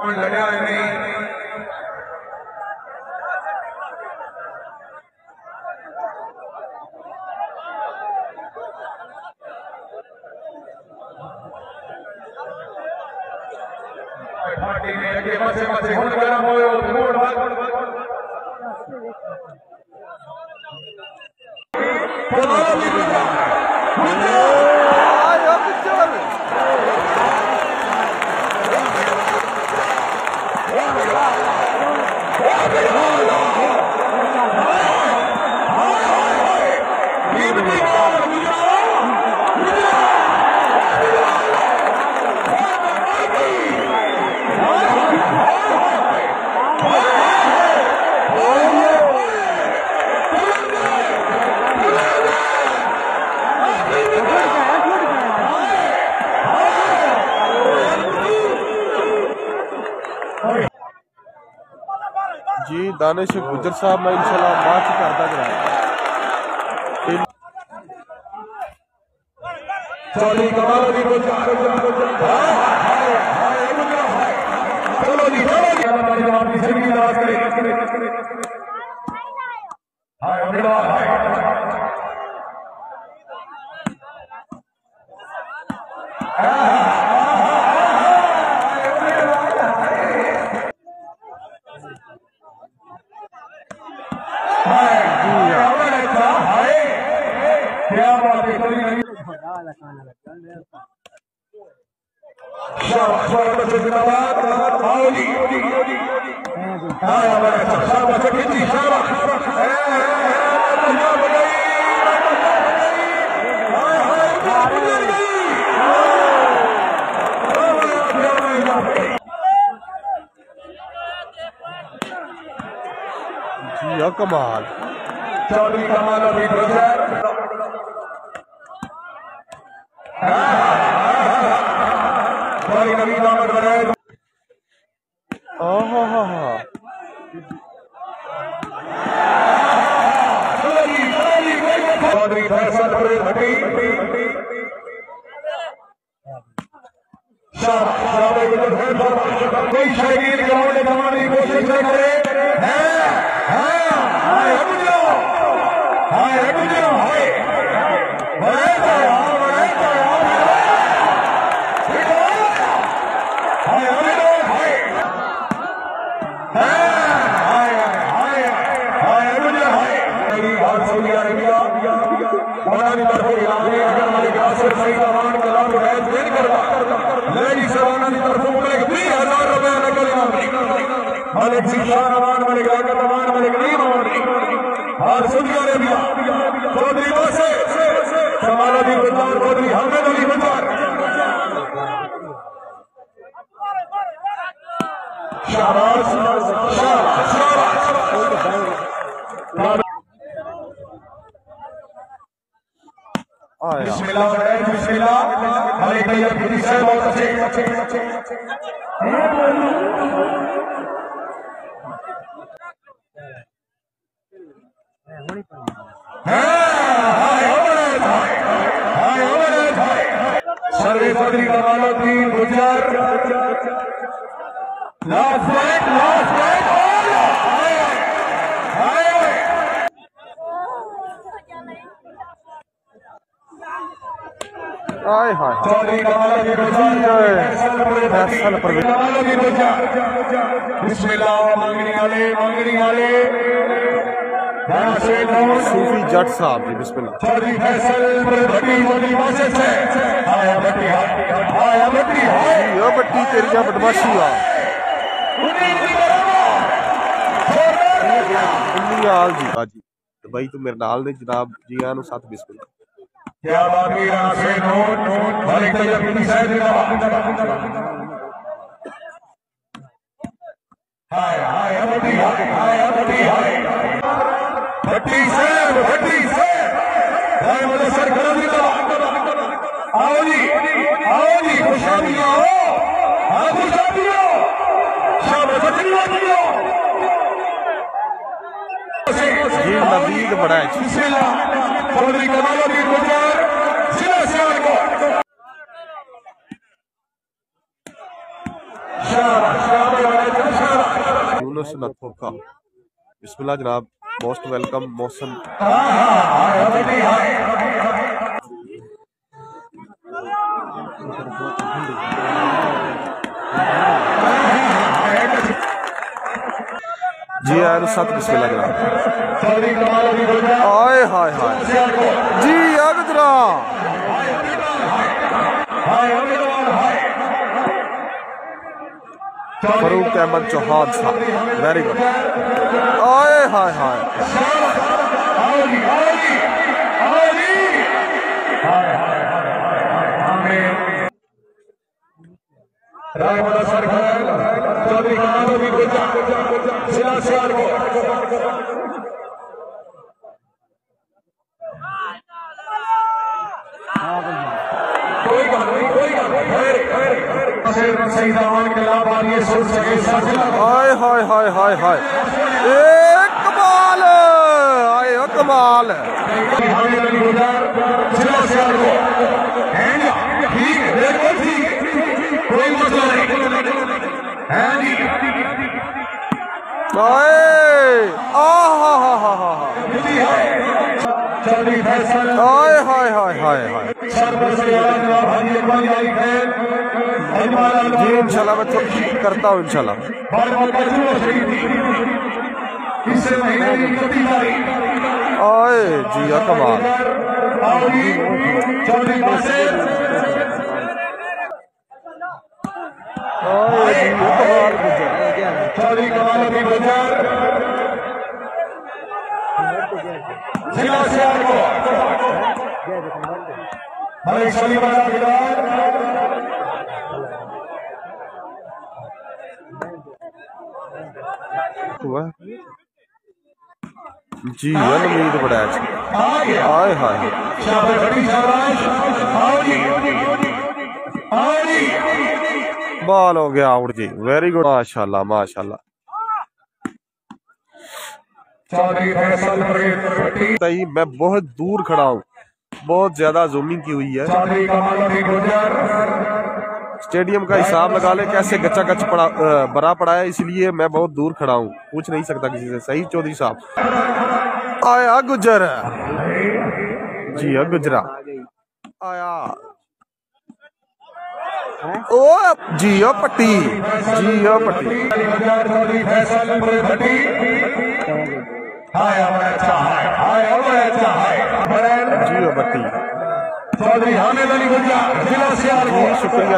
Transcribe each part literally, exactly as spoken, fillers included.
और लड़ा नहीं पार्टी ने अगे पासे पासे हुन गरम होयो मोड़ भाग जी दानिश गुजर साहब मैं इंशाल्लाह बात ही करता जरा चौधरी कमाल की चलो जी चलो अपनी जिंदगी दराज करें हाय अगला जी कमाल चौधरी कमाल अभी नवीन आमद बनाए चौधरी फैसल भट्टी कोई शरीर ग्राउंड में दबाने की कोशिश न करे चौधरी बसे समालादी बजार चौधरी हमेद अली बजार शाबाश शाबाश बिस्मिल्लाह बिस्मिल्लाह अली भैया खुदी से बहुत अच्छे सर्वे चौधरी कमाल तीन गुजर लास्ट राइट लास्ट राइट हाय हाय चौधरी कमाल की फैसल पर कमाल की बिस्मिल्लाह मांगनी वाले मांगनी वाले सूफी जट साहब जी बिस्मिल्लाह चौधरी फैसल भट्टी चौधरी वासिफ से आया भट्टी आया भट्टी यो भट्टी तेरी बदमाशी आ हाल जी बाजी दुबई तो मेरे नाल ने जनाब जी आनु साथ बिस्मिल्लाह क्या बाकी राशे नोट मालिक तैयब की साइड हाय हाय भट्टी हाय भट्टी हाय भट्टी से भट्टी से हाय मुझे सर कर दिया आओ जी आओ जी खुशाबी आओ हाँ खुशाबी आओ शाबाश अच्छी जी नवीद बड़ा है चौधरी कमाल की गुजर जिला सियालकोट शाबाश शाबाश जुलूस न थोका। बिस्मिल्लाह जनाब, मोस्ट वेलकम मोहसन। जी यार सत बिस्मिल्लाह जनाब। हाय हाय हाय जी अगदरा फरूक अहमद चौहान साहब, वेरी गुड। हाय हाय हाय हाय हाय हाय हाय हाय एक कमाल आए कमाल हाय हाय हाय हाय हाय जी इंशाल्लाह मैं तो करता हूँ इंशाल्लाह। आए जी कमाल हुआ जी उम्मीद बड़ा हाय हाय बॉल हो गया आउट जी, वेरी गुड माशाल्लाह माशाल्लाह। मैं बहुत दूर खड़ा हूँ, बहुत ज्यादा जूमिंग की हुई है। स्टेडियम का हिसाब लगा ले कैसे गच्चा गच पड़ा बड़ा पड़ा है, इसलिए मैं बहुत दूर खड़ा हूँ, पूछ नहीं सकता किसी से। सही चौधरी साहब आया गुजर जी गुजरा आया ओ जी ओ पट्टी जी ओ पट्टी जी ओ पट्टी शुक्रिया।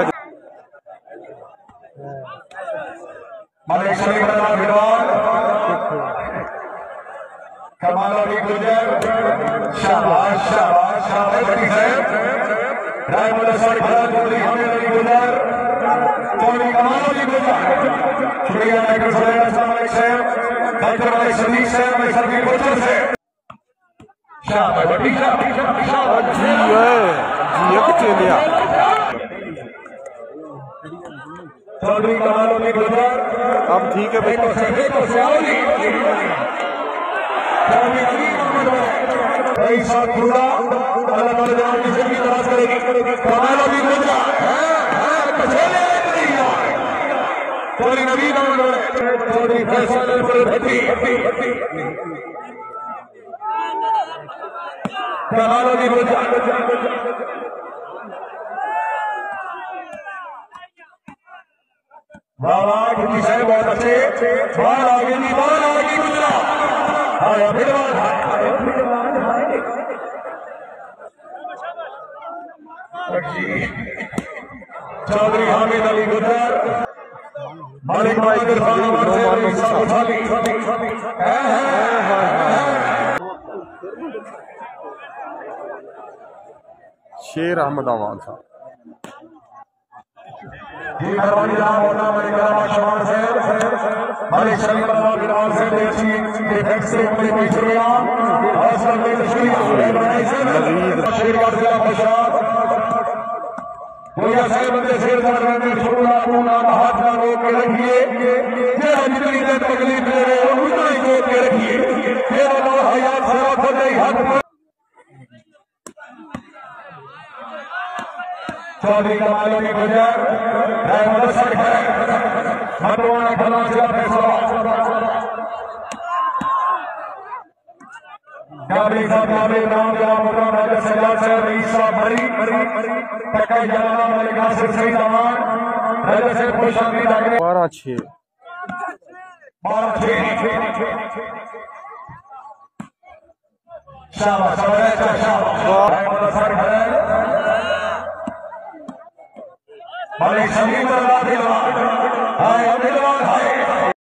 शाबाश शाबाश शाबाश बड़ी साहब रायमुल्ला सर भरा चौधरी हमें अली गुजर चौधरी कमाल अली गुजर शुक्रिया नायक सर अस्सलाम साहब डॉक्टर वाले शरीफ साहब मैं सर की गुजर से शाबाश बड़ी शाबाश जी है जी एक चेलिया चौधरी कमाल अली गुजर। अब ठीक है भाई ऐसा खुदा अल्लाह ताला जनाब की जिंदगी दराज करेगी। कमाल भी गुजरा है कचेले नहीं यार चौधरी नबी नाम चौधरी फैसल पर भट्टी कमाल भी गुजरा वाह वाह गुरु साहब बहुत अच्छे बॉल आगे नहीं बॉल आगे गुजरा आया फिरवाल चौधरी हामिद अली गुजर मालिक माइकल शेर अहमद अवान साहब मालिक शरीफ से देखी डिफेंस से अपनी शुक्रिया भैया साहब बंदे शेर हाथ ना रोक के रखिए जितनी देर तकलीफ ले रहे हो उतना ही रोक के रखिए हाथ चौधरी कमाल की गुजर है फैसला जाबरी साहब जाबरी नाम जला मोटा राजा सजाद साहब ईसा भरी पक्का जलाना मलिका से सही जवान राजा से खुश आमदीद आगे बारह छः बारह छः शाबाश शाबाश शाबाश